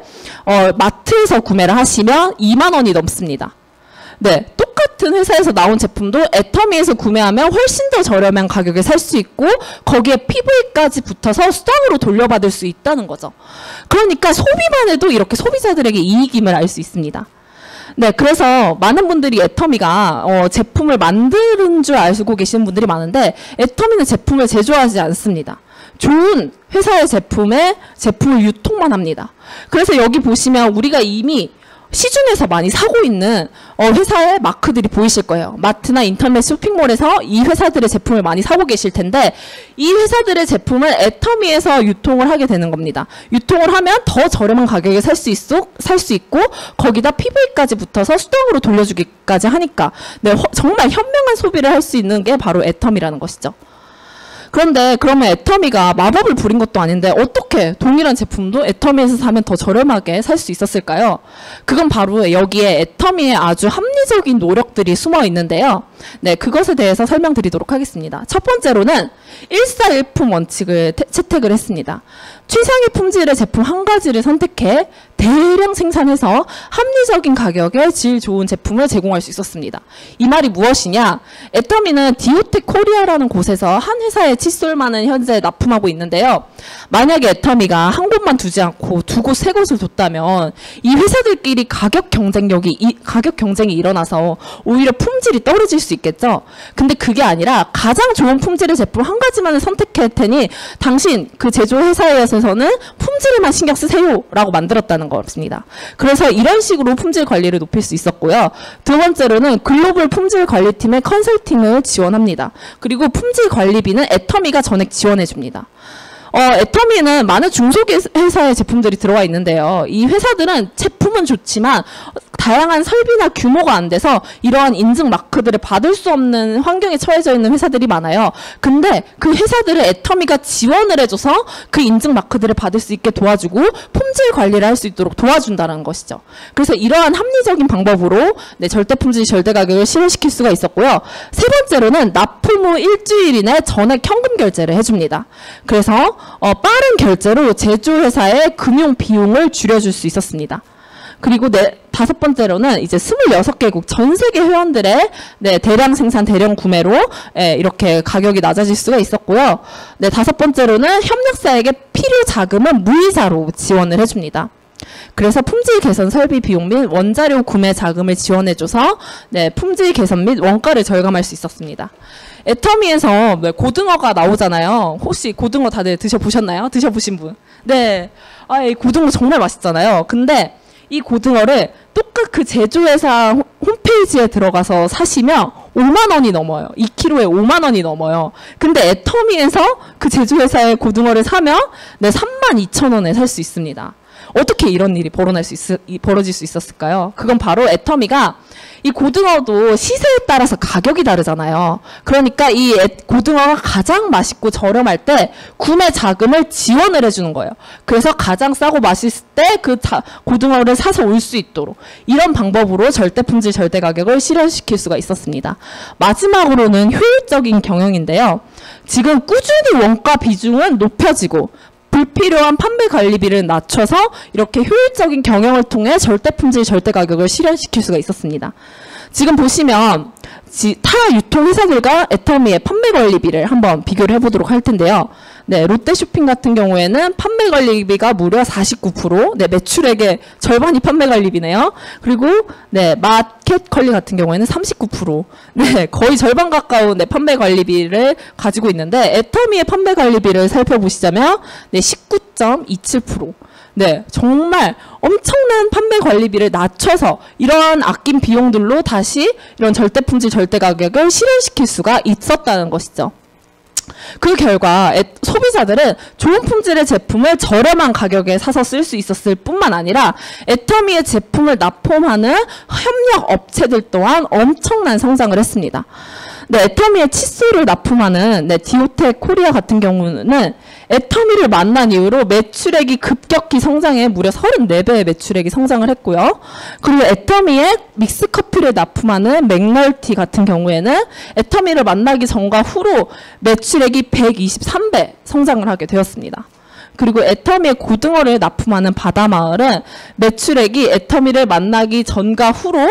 마트에서 구매를 하시면 2만 원이 넘습니다. 네, 똑같은 회사에서 나온 제품도 애터미에서 구매하면 훨씬 더 저렴한 가격에 살 수 있고 거기에 PV까지 붙어서 수당으로 돌려받을 수 있다는 거죠. 그러니까 소비만 해도 이렇게 소비자들에게 이익임을 알 수 있습니다. 네, 그래서 많은 분들이 애터미가 제품을 만드는 줄 알고 계시는 분들이 많은데 애터미는 제품을 제조하지 않습니다. 좋은 회사의 제품을 유통만 합니다. 그래서 여기 보시면 우리가 이미 시중에서 많이 사고 있는 회사의 마크들이 보이실 거예요. 마트나 인터넷 쇼핑몰에서 이 회사들의 제품을 많이 사고 계실 텐데 이 회사들의 제품을 애터미에서 유통을 하게 되는 겁니다. 유통을 하면 더 저렴한 가격에 살 수 있고 거기다 PV까지 붙어서 수당으로 돌려주기까지 하니까 네, 정말 현명한 소비를 할 수 있는 게 바로 애터미라는 것이죠. 그런데 그러면 애터미가 마법을 부린 것도 아닌데 어떻게 동일한 제품도 애터미에서 사면 더 저렴하게 살 수 있었을까요? 그건 바로 여기에 애터미의 아주 합리적인 노력들이 숨어 있는데요. 네, 그것에 대해서 설명드리도록 하겠습니다. 첫 번째로는 1사1품 원칙을 채택을 했습니다. 최상의 품질의 제품 한 가지를 선택해 대량 생산해서 합리적인 가격에 질 좋은 제품을 제공할 수 있었습니다. 이 말이 무엇이냐? 애터미는 디오텍 코리아라는 곳에서 한 회사의 칫솔만은 현재 납품하고 있는데요. 만약에 애터미가 한 곳만 두지 않고 두 곳, 세 곳을 뒀다면 이 회사들끼리 가격 경쟁이 일어나서 오히려 품질이 떨어질 수 있겠죠. 근데 그게 아니라 가장 좋은 품질의 제품 한 가지만을 선택할 테니 당신 그 제조회사에서는 품질에만 신경 쓰세요라고 만들었다는 것입니다. 그래서 이런 식으로 품질 관리를 높일 수 있었고요. 두 번째로는 글로벌 품질 관리팀의 컨설팅을 지원합니다. 그리고 품질 관리비는 애터미가 전액 지원해 줍니다. 애터미는 많은 중소회사의 제품들이 들어와 있는데요. 이 회사들은 제품은 좋지만 다양한 설비나 규모가 안 돼서 이러한 인증 마크들을 받을 수 없는 환경에 처해져 있는 회사들이 많아요. 근데 그 회사들을 애터미가 지원을 해줘서 그 인증 마크들을 받을 수 있게 도와주고 품질 관리를 할 수 있도록 도와준다는 것이죠. 그래서 이러한 합리적인 방법으로 절대 품질, 절대 가격을 실현시킬 수가 있었고요. 세 번째로는 납품 후 일주일 이내 전액 현금 결제를 해줍니다. 그래서 빠른 결제로 제조회사의 금융 비용을 줄여줄 수 있었습니다. 그리고 다섯 번째로는 이제 26개국 전 세계 회원들의 대량 생산, 대량 구매로 이렇게 가격이 낮아질 수가 있었고요. 다섯 번째로는 협력사에게 필요 자금은 무이자로 지원을 해줍니다. 그래서 품질 개선 설비 비용 및 원자료 구매 자금을 지원해줘서 품질 개선 및 원가를 절감할 수 있었습니다. 애터미에서 고등어가 나오잖아요. 혹시 고등어 다들 드셔보셨나요? 드셔보신 분? 네. 이 고등어 정말 맛있잖아요. 근데 이 고등어를 똑같이 그 제조회사 홈페이지에 들어가서 사시면 5만 원이 넘어요. 2kg에 5만 원이 넘어요. 근데 애터미에서 그 제조회사의 고등어를 사면 32,000원에 살 수 있습니다. 어떻게 이런 일이 벌어질 수 있었을까요? 그건 바로 애터미가 이 고등어도 시세에 따라서 가격이 다르잖아요. 그러니까 이 고등어가 가장 맛있고 저렴할 때 구매 자금을 지원을 해주는 거예요. 그래서 가장 싸고 맛있을 때 그 고등어를 사서 올 수 있도록 이런 방법으로 절대 품질, 절대 가격을 실현시킬 수가 있었습니다. 마지막으로는 효율적인 경영인데요. 지금 꾸준히 원가 비중은 높여지고 불필요한 판매 관리비를 낮춰서 이렇게 효율적인 경영을 통해 절대 품질, 절대 가격을 실현시킬 수가 있었습니다. 지금 보시면 타 유통 회사들과 애터미의 판매 관리비를 한번 비교를 해보도록 할 텐데요. 롯데쇼핑 같은 경우에는 판매 관리비가 무려 49%, 매출액의 절반이 판매 관리비네요. 그리고 마켓컬리 같은 경우에는 39%, 거의 절반 가까운 판매 관리비를 가지고 있는데 애터미의 판매 관리비를 살펴보시자면 19.27%. 정말 엄청난 판매 관리비를 낮춰서 이런 아낀 비용들로 다시 이런 절대 품질, 절대 가격을 실현시킬 수가 있었다는 것이죠. 그 결과 소비자들은 좋은 품질의 제품을 저렴한 가격에 사서 쓸 수 있었을 뿐만 아니라 애터미의 제품을 납품하는 협력 업체들 또한 엄청난 성장을 했습니다. 애터미의 칫솔을 납품하는 디오텍 코리아 같은 경우는 애터미를 만난 이후로 매출액이 급격히 성장해 무려 34배의 매출액이 성장을 했고요. 그리고 애터미의 믹스커피를 납품하는 맥널티 같은 경우에는 애터미를 만나기 전과 후로 매출액이 123배 성장을 하게 되었습니다. 그리고 애터미의 고등어를 납품하는 바다마을은 매출액이 애터미를 만나기 전과 후로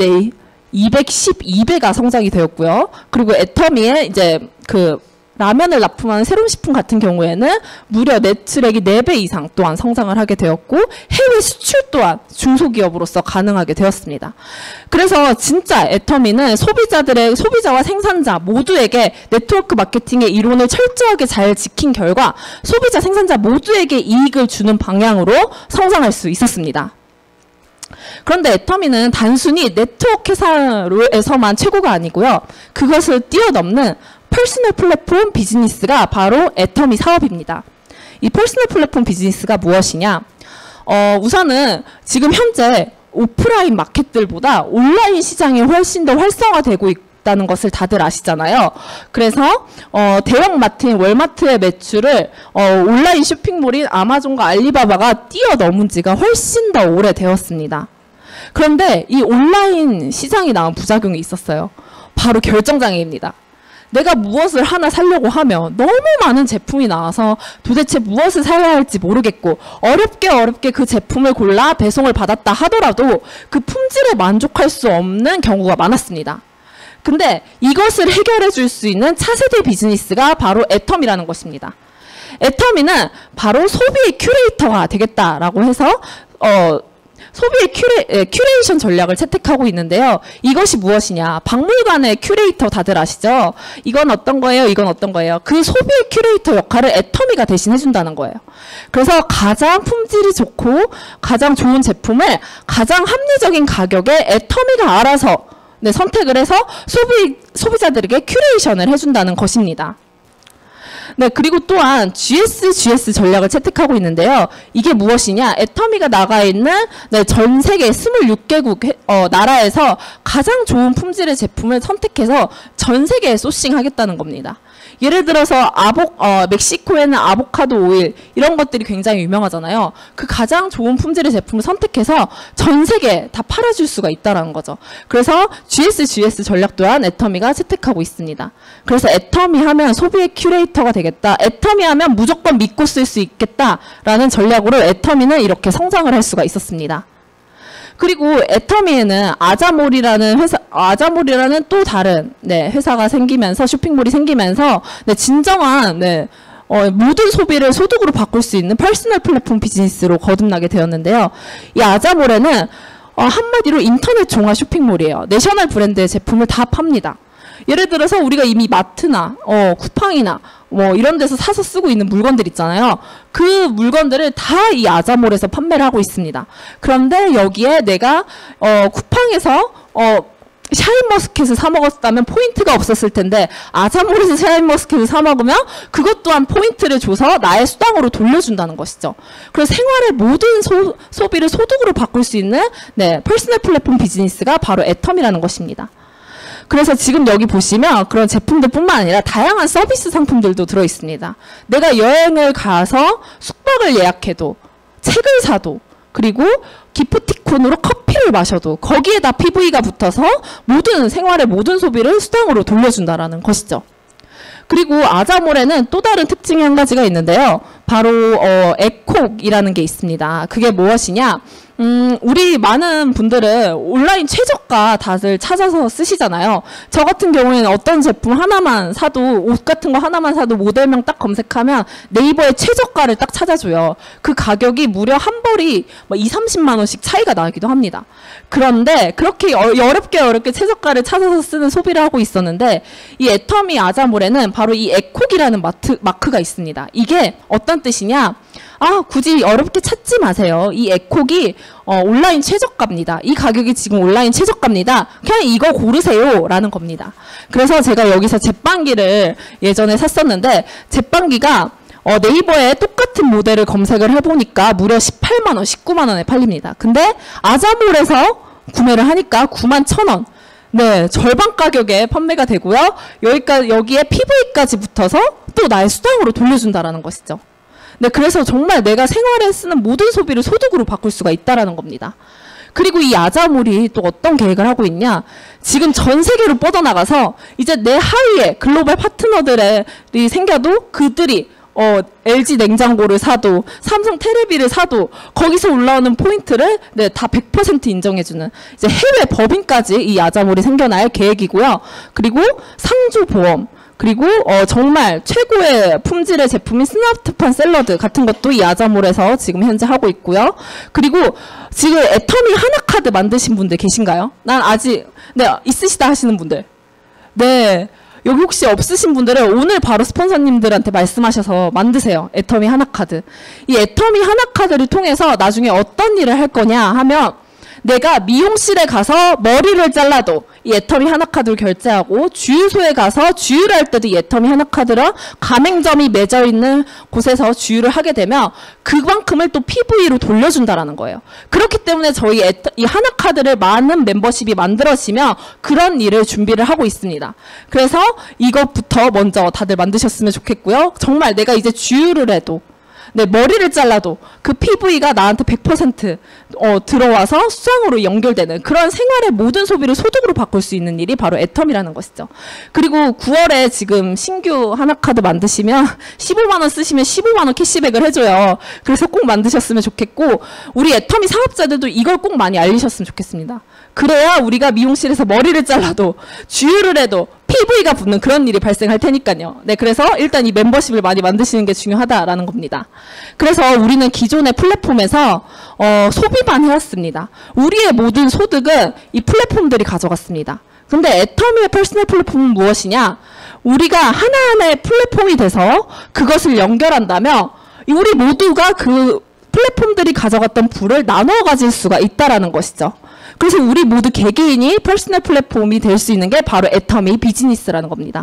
212배가 성장이 되었고요. 그리고 애터미의 이제 라면을 납품하는 세롬식품 같은 경우에는 무려 매출액이 4배 이상 또한 성장을 하게 되었고 해외 수출 또한 중소기업으로서 가능하게 되었습니다. 그래서 진짜 애터미는 소비자와 생산자 모두에게 네트워크 마케팅의 이론을 철저하게 잘 지킨 결과 소비자, 생산자 모두에게 이익을 주는 방향으로 성장할 수 있었습니다. 그런데 애터미는 단순히 네트워크 회사에서만 최고가 아니고요. 그것을 뛰어넘는 퍼스널 플랫폼 비즈니스가 바로 애터미 사업입니다. 이 퍼스널 플랫폼 비즈니스가 무엇이냐? 우선은 지금 현재 오프라인 마켓들보다 온라인 시장이 훨씬 더 활성화되고 있다는 것을 다들 아시잖아요. 그래서 대형 마트인 월마트의 매출을 온라인 쇼핑몰인 아마존과 알리바바가 뛰어넘은 지가 훨씬 더 오래되었습니다. 그런데 이 온라인 시장이 낳은 부작용이 있었어요. 바로 결정장애입니다. 내가 무엇을 하나 사려고 하면 너무 많은 제품이 나와서 도대체 무엇을 사야 할지 모르겠고 어렵게 그 제품을 골라 배송을 받았다 하더라도 그 품질에 만족할 수 없는 경우가 많았습니다. 근데 이것을 해결해 줄 수 있는 차세대 비즈니스가 바로 애터미라는 것입니다. 애터미는 바로 소비의 큐레이터가 되겠다라고 해서 소비의 큐레이션 전략을 채택하고 있는데요. 이것이 무엇이냐? 박물관의 큐레이터 다들 아시죠? 이건 어떤 거예요? 이건 어떤 거예요? 그 소비의 큐레이터 역할을 애터미가 대신해 준다는 거예요. 그래서 가장 품질이 좋고 가장 좋은 제품을 가장 합리적인 가격에 애터미가 알아서 선택을 해서 소비자들에게 큐레이션을 해준다는 것입니다. 네, 그리고 또한 GS 전략을 채택하고 있는데요. 이게 무엇이냐? 애터미가 나가 있는 전 세계 26개국 나라에서 가장 좋은 품질의 제품을 선택해서 전 세계에 소싱하겠다는 겁니다. 예를 들어서 멕시코에는 아보카도 오일 이런 것들이 굉장히 유명하잖아요. 그 가장 좋은 품질의 제품을 선택해서 전 세계에 다 팔아줄 수가 있다는 거죠. 그래서 GS 전략 또한 애터미가 채택하고 있습니다. 그래서 애터미 하면 소비의 큐레이터가 되겠다. 애터미 하면 무조건 믿고 쓸 수 있겠다라는 전략으로 애터미는 이렇게 성장을 할 수가 있었습니다. 그리고 애터미에는 아자몰이라는 또 다른 회사가 생기면서 쇼핑몰이 생기면서 진정한 모든 소비를 소득으로 바꿀 수 있는 퍼스널 플랫폼 비즈니스로 거듭나게 되었는데요. 이 아자몰에는 한마디로 인터넷 종합 쇼핑몰이에요. 내셔널 브랜드의 제품을 다 팝니다. 예를 들어서 우리가 이미 마트나 쿠팡이나 이런 데서 사서 쓰고 있는 물건들 있잖아요. 그 물건들을 다 이 아자몰에서 판매를 하고 있습니다. 그런데 여기에 내가 쿠팡에서 샤인머스켓을 사 먹었다면 포인트가 없었을 텐데 아자몰에서 샤인머스켓을 사 먹으면 그것 또한 포인트를 줘서 나의 수당으로 돌려준다는 것이죠. 그래서 생활의 모든 소비를 소득으로 바꿀 수 있는 퍼스널 플랫폼 비즈니스가 바로 애터미라는 것입니다. 그래서 지금 여기 보시면 그런 제품들뿐만 아니라 다양한 서비스 상품들도 들어있습니다. 내가 여행을 가서 숙박을 예약해도 책을 사도 그리고 기프티콘으로 커피를 마셔도 거기에다 PV가 붙어서 생활의 모든 소비를 수당으로 돌려준다라는 것이죠. 그리고 아자몰에는 또 다른 특징이 한 가지가 있는데요. 바로 에콕이라는 게 있습니다. 그게 무엇이냐? 우리 많은 분들은 온라인 최저가 다들 찾아서 쓰시잖아요. 저 같은 경우에는 어떤 제품 하나만 사도 옷 같은 거 하나만 사도 모델명 딱 검색하면 네이버에 최저가를 딱 찾아줘요. 그 가격이 무려 한 벌이 20-30만 원씩 차이가 나기도 합니다. 그런데 그렇게 어렵게 최저가를 찾아서 쓰는 소비를 하고 있었는데 이 애터미 아자몰에는 바로 이 에콕이라는 마크가 있습니다. 이게 어떤 뜻이냐? 굳이 어렵게 찾지 마세요. 이 에콕이 온라인 최저가입니다. 이 가격이 지금 온라인 최저가입니다. 그냥 이거 고르세요 라는 겁니다. 그래서 제가 여기서 제빵기를 예전에 샀었는데 제빵기가 네이버에 똑같은 모델을 검색을 해보니까 무려 18만 원, 19만 원에 팔립니다. 근데 아자몰에서 구매를 하니까 91,000원. 절반 가격에 판매가 되고요. 여기에 PV까지 붙어서 또 나의 수당으로 돌려준다라는 것이죠. 그래서 정말 내가 생활에 쓰는 모든 소비를 소득으로 바꿀 수가 있다라는 겁니다. 그리고 이 아자몰이 또 어떤 계획을 하고 있냐? 지금 전 세계로 뻗어나가서 이제 내 하위에 글로벌 파트너들이 생겨도 그들이 LG 냉장고를 사도 삼성 테레비를 사도 거기서 올라오는 포인트를 다 100% 인정해주는 이제 해외 법인까지 이 아자몰이 생겨날 계획이고요. 그리고 상조보험 그리고 정말 최고의 품질의 제품인 스마트판 샐러드 같은 것도 이 아자몰에서 지금 현재 하고 있고요. 그리고 지금 애터미 하나카드 만드신 분들 계신가요? 난 아직 있으시다 하시는 분들. 여기 혹시 없으신 분들은 오늘 바로 스폰서님들한테 말씀하셔서 만드세요. 애터미 하나카드. 이 애터미 하나카드를 통해서 나중에 어떤 일을 할 거냐 하면 내가 미용실에 가서 머리를 잘라도 이 애터미 하나카드를 결제하고 주유소에 가서 주유를 할 때도 이 애터미 하나카드랑 가맹점이 맺어 있는 곳에서 주유를 하게 되면 그만큼을 또 PV로 돌려준다라는 거예요. 그렇기 때문에 저희 이 하나카드를 많은 멤버십이 만들어지면 그런 일을 준비를 하고 있습니다. 그래서 이것부터 먼저 다들 만드셨으면 좋겠고요. 정말 내가 이제 주유를 해도 네, 머리를 잘라도 그 PV가 나한테 100% 들어와서 수당으로 연결되는 그런 생활의 모든 소비를 소득으로 바꿀 수 있는 일이 바로 애텀이라는 것이죠. 그리고 9월에 지금 신규 하나카드 만드시면 15만 원 쓰시면 15만 원 캐시백을 해줘요. 그래서 꼭 만드셨으면 좋겠고 우리 애터미 사업자들도 이걸 꼭 많이 알리셨으면 좋겠습니다. 그래야 우리가 미용실에서 머리를 잘라도 주유를 해도 PV가 붙는 그런 일이 발생할 테니까요. 네, 그래서 일단 이 멤버십을 많이 만드시는 게 중요하다라는 겁니다. 그래서 우리는 기존의 플랫폼에서 소비만 해왔습니다. 우리의 모든 소득은 이 플랫폼들이 가져갔습니다. 근데 애터미의 퍼스널 플랫폼은 무엇이냐? 우리가 하나하나의 플랫폼이 돼서 그것을 연결한다면 우리 모두가 그 플랫폼들이 가져갔던 부를 나누어 가질 수가 있다라는 것이죠. 그래서 우리 모두 개개인이 퍼스널 플랫폼이 될 수 있는 게 바로 애터미 비즈니스라는 겁니다.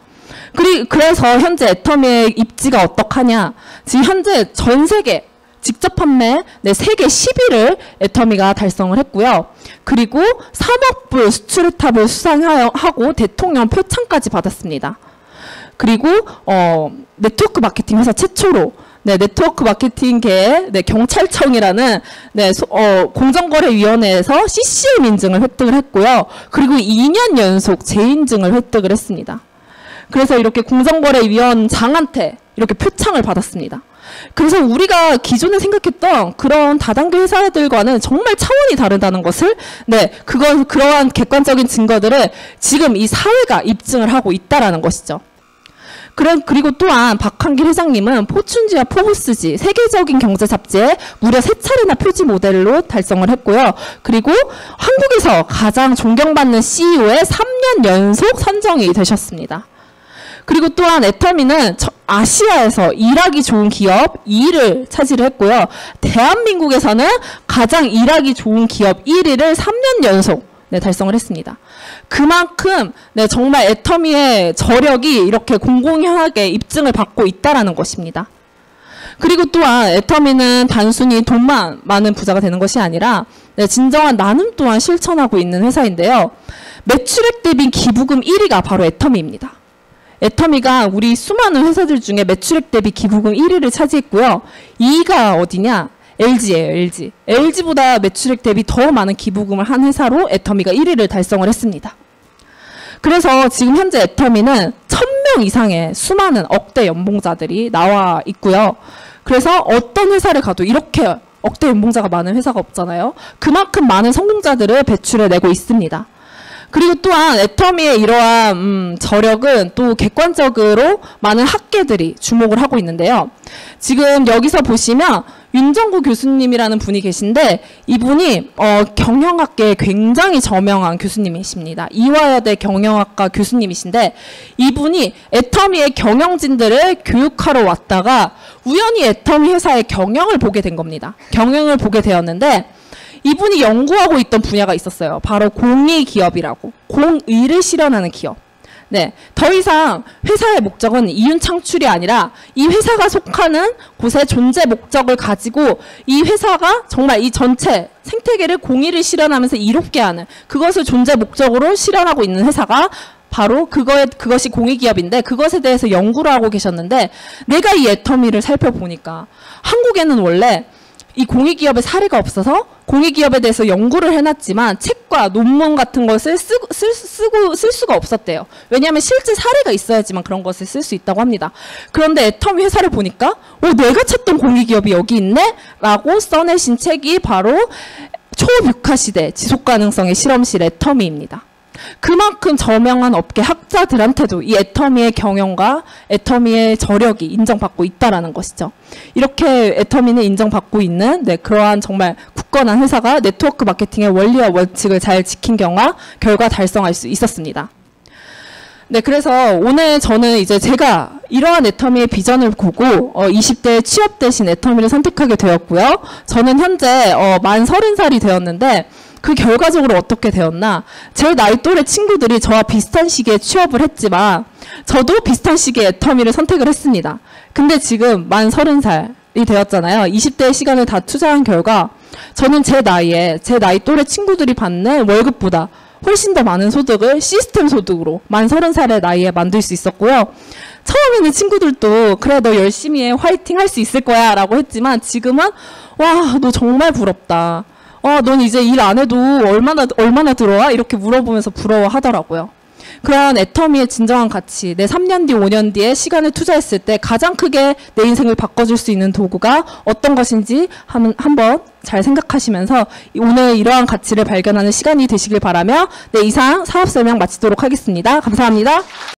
그래서 현재 애터미의 입지가 어떡하냐? 지금 현재 전 세계 직접 판매 세계 10위를 애터미가 달성을 했고요. 그리고 3억 불 수출 혜택을 수상하고 대통령 표창까지 받았습니다. 그리고 네트워크 마케팅 회사 최초로 네트워크 마케팅계의 경찰청이라는 공정거래위원회에서 CCM 인증을 획득을 했고요. 그리고 2년 연속 재인증을 획득을 했습니다. 그래서 이렇게 공정거래위원장한테 이렇게 표창을 받았습니다. 그래서 우리가 기존에 생각했던 그런 다단계 회사들과는 정말 차원이 다르다는 것을 그러한 객관적인 증거들을 지금 이 사회가 입증을 하고 있다라는 것이죠. 그리고 또한 박한길 회장님은 포춘지와 포브스지 세계적인 경제 잡지에 무려 3차례나 표지 모델로 달성을 했고요. 그리고 한국에서 가장 존경받는 CEO의 3년 연속 선정이 되셨습니다. 그리고 또한 애터미는 아시아에서 일하기 좋은 기업 2위를 차지를 했고요. 대한민국에서는 가장 일하기 좋은 기업 1위를 3년 연속 달성을 했습니다. 그만큼 정말 애터미의 저력이 이렇게 공공연하게 입증을 받고 있다라는 것입니다. 그리고 또한 애터미는 단순히 돈만 많은 부자가 되는 것이 아니라 진정한 나눔 또한 실천하고 있는 회사인데요. 매출액 대비 기부금 1위가 바로 애터미입니다. 애터미가 우리 수많은 회사들 중에 매출액 대비 기부금 1위를 차지했고요. 2위가 어디냐? LG예요, LG. LG보다 매출액 대비 더 많은 기부금을 한 회사로 애터미가 1위를 달성을 했습니다. 그래서 지금 현재 애터미는 1000명 이상의 수많은 억대 연봉자들이 나와 있고요. 그래서 어떤 회사를 가도 이렇게 억대 연봉자가 많은 회사가 없잖아요. 그만큼 많은 성공자들을 배출해내고 있습니다. 그리고 또한 애터미의 이러한 저력은 또 객관적으로 많은 학계들이 주목을 하고 있는데요. 지금 여기서 보시면 윤정구 교수님이라는 분이 계신데 이분이 경영학계에 굉장히 저명한 교수님이십니다. 이화여대 경영학과 교수님이신데 이분이 애터미의 경영진들을 교육하러 왔다가 우연히 애터미 회사의 경영을 보게 된 겁니다. 경영을 보게 되었는데 이분이 연구하고 있던 분야가 있었어요. 바로 공의기업이라고. 공의를 실현하는 기업. 더 이상 회사의 목적은 이윤 창출이 아니라 이 회사가 속하는 곳의 존재 목적을 가지고 이 회사가 정말 이 전체 생태계를 공의를 실현하면서 이롭게 하는 그것을 존재 목적으로 실현하고 있는 회사가 바로 그것이 공의기업인데 그것에 대해서 연구를 하고 계셨는데 내가 이 애터미를 살펴보니까 한국에는 원래 이 공익기업의 사례가 없어서 공익기업에 대해서 연구를 해놨지만 책과 논문 같은 것을 쓸 수가 없었대요. 왜냐하면 실제 사례가 있어야지만 그런 것을 쓸 수 있다고 합니다. 그런데 애터미 회사를 보니까 내가 찾던 공익기업이 여기 있네? 라고 써내신 책이 바로 초뷰카시대 지속가능성의 실험실 애터미입니다. 그만큼 저명한 업계 학자들한테도 이 애터미의 경영과 애터미의 저력이 인정받고 있다라는 것이죠. 이렇게 애터미는 인정받고 있는 그러한 정말 굳건한 회사가 네트워크 마케팅의 원리와 원칙을 잘 지킨 결과 달성할 수 있었습니다. 그래서 오늘 저는 이제 제가 이러한 애터미의 비전을 보고 20대에 취업되신 애터미를 선택하게 되었고요. 저는 현재 만 30살이 되었는데 그 결과적으로 어떻게 되었나? 제 나이 또래 친구들이 저와 비슷한 시기에 취업을 했지만 저도 비슷한 시기에 애터미를 선택을 했습니다. 근데 지금 만 30살이 되었잖아요. 20대의 시간을 다 투자한 결과 저는 제 나이 또래 친구들이 받는 월급보다 훨씬 더 많은 소득을 시스템 소득으로 만 30살의 나이에 만들 수 있었고요. 처음에는 친구들도 그래 너 열심히 해 화이팅 할 수 있을 거야 라고 했지만 지금은 와 너 정말 부럽다. 넌 이제 일 안 해도 얼마나 들어와? 이렇게 물어보면서 부러워하더라고요. 그런 애터미의 진정한 가치, 내 3년 뒤, 5년 뒤에 시간을 투자했을 때 가장 크게 내 인생을 바꿔줄 수 있는 도구가 어떤 것인지 한번 잘 생각하시면서 오늘 이러한 가치를 발견하는 시간이 되시길 바라며 네, 이상 사업 설명 마치도록 하겠습니다. 감사합니다.